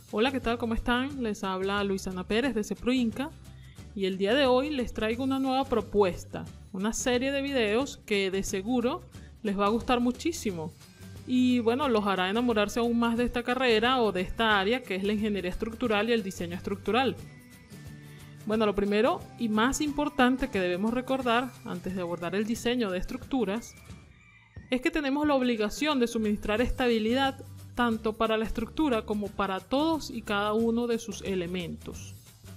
Hola, ¿qué tal? ¿Cómo están? Les habla Luisana Pérez de CEPRUINCA y el día de hoy les traigo una nueva propuesta, una serie de videos que de seguro les va a gustar muchísimo y bueno, los hará enamorarse aún más de esta carrera o de esta área que es la ingeniería estructural y el diseño estructural. Bueno, lo primero y más importante que debemos recordar antes de abordar el diseño de estructuras es que tenemos la obligación de suministrar estabilidad tanto para la estructura como para todos y cada uno de sus elementos.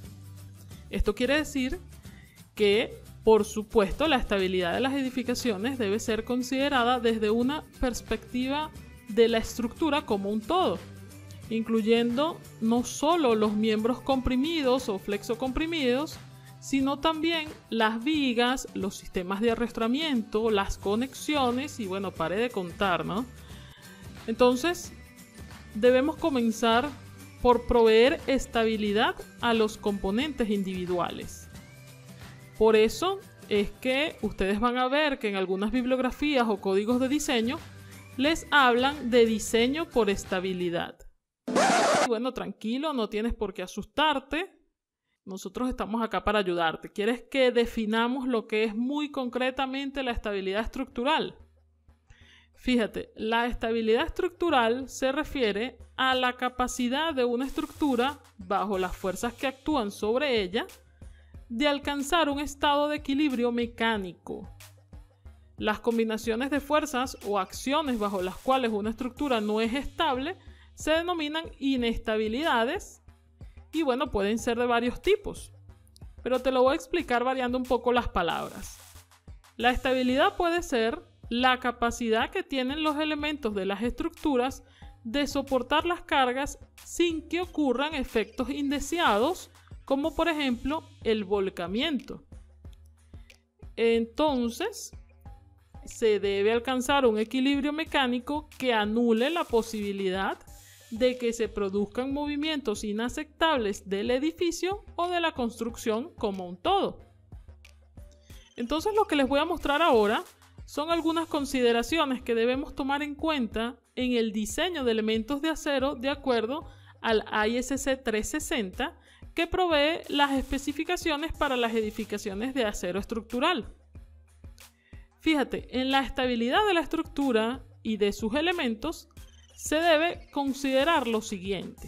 Esto quiere decir que, por supuesto, la estabilidad de las edificaciones debe ser considerada desde una perspectiva de la estructura como un todo, incluyendo no solo los miembros comprimidos o flexocomprimidos, sino también las vigas, los sistemas de arrastramiento, las conexiones y bueno, pare de contar, ¿no? Entonces, debemos comenzar por proveer estabilidad a los componentes individuales. Por eso es que ustedes van a ver que en algunas bibliografías o códigos de diseño les hablan de diseño por estabilidad. Y bueno, tranquilo, no tienes por qué asustarte. Nosotros estamos acá para ayudarte. ¿Quieres que definamos lo que es muy concretamente la estabilidad estructural? Fíjate, la estabilidad estructural se refiere a la capacidad de una estructura, bajo las fuerzas que actúan sobre ella, de alcanzar un estado de equilibrio mecánico. Las combinaciones de fuerzas o acciones bajo las cuales una estructura no es estable se denominan inestabilidades y bueno, pueden ser de varios tipos, pero te lo voy a explicar variando un poco las palabras. La estabilidad puede ser la capacidad que tienen los elementos de las estructuras de soportar las cargas sin que ocurran efectos indeseados, como por ejemplo el volcamiento. Entonces, se debe alcanzar un equilibrio mecánico que anule la posibilidad de que se produzcan movimientos inaceptables del edificio o de la construcción como un todo. Entonces, lo que les voy a mostrar ahora son algunas consideraciones que debemos tomar en cuenta en el diseño de elementos de acero de acuerdo al ISC 360 que provee las especificaciones para las edificaciones de acero estructural. Fíjate, en la estabilidad de la estructura y de sus elementos se debe considerar lo siguiente.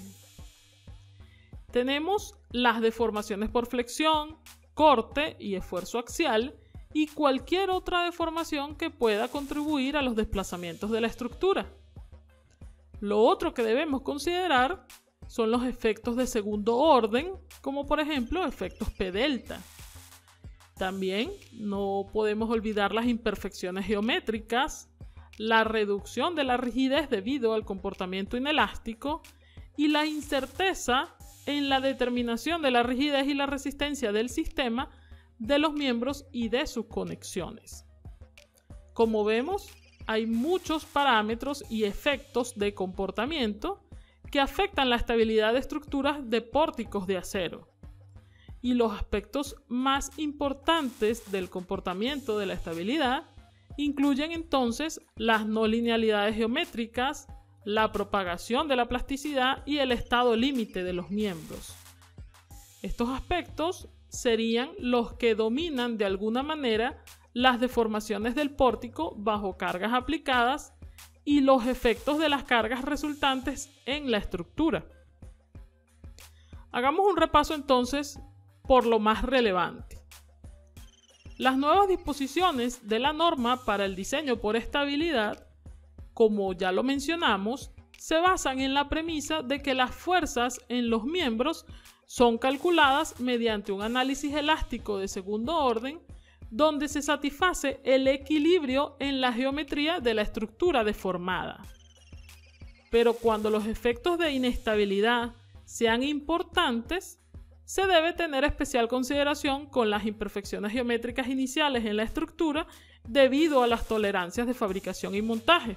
Tenemos las deformaciones por flexión, corte y esfuerzo axial, y cualquier otra deformación que pueda contribuir a los desplazamientos de la estructura. Lo otro que debemos considerar son los efectos de segundo orden, como por ejemplo efectos P-delta. También no podemos olvidar las imperfecciones geométricas, la reducción de la rigidez debido al comportamiento inelástico y la incerteza en la determinación de la rigidez y la resistencia del sistema de los miembros y de sus conexiones. Como vemos, hay muchos parámetros y efectos de comportamiento que afectan la estabilidad de estructuras de pórticos de acero. Y los aspectos más importantes del comportamiento de la estabilidad incluyen entonces las no linealidades geométricas, la propagación de la plasticidad y el estado límite de los miembros. Estos aspectos serían los que dominan de alguna manera las deformaciones del pórtico bajo cargas aplicadas y los efectos de las cargas resultantes en la estructura. Hagamos un repaso entonces por lo más relevante. Las nuevas disposiciones de la norma para el diseño por estabilidad, como ya lo mencionamos, se basan en la premisa de que las fuerzas en los miembros son calculadas mediante un análisis elástico de segundo orden, donde se satisface el equilibrio en la geometría de la estructura deformada. Pero cuando los efectos de inestabilidad sean importantes, se debe tener especial consideración con las imperfecciones geométricas iniciales en la estructura debido a las tolerancias de fabricación y montaje.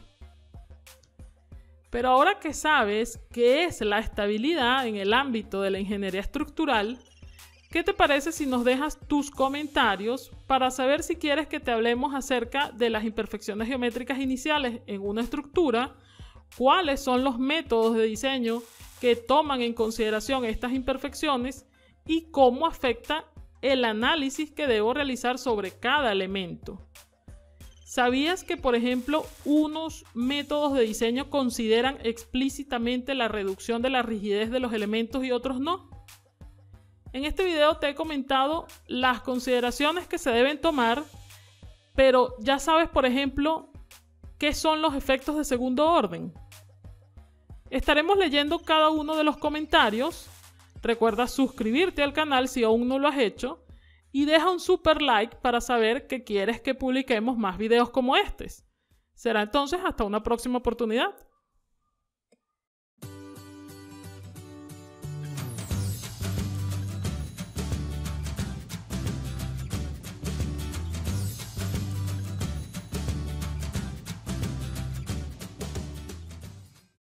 Pero ahora que sabes qué es la estabilidad en el ámbito de la ingeniería estructural, ¿qué te parece si nos dejas tus comentarios para saber si quieres que te hablemos acerca de las imperfecciones geométricas iniciales en una estructura, cuáles son los métodos de diseño que toman en consideración estas imperfecciones y cómo afecta el análisis que debo realizar sobre cada elemento. ¿Sabías que, por ejemplo, unos métodos de diseño consideran explícitamente la reducción de la rigidez de los elementos y otros no? En este video te he comentado las consideraciones que se deben tomar, pero ya sabes, por ejemplo, ¿qué son los efectos de segundo orden? Estaremos leyendo cada uno de los comentarios. Recuerda suscribirte al canal si aún no lo has hecho y deja un super like para saber que quieres que publiquemos más videos como estos. Será entonces hasta una próxima oportunidad.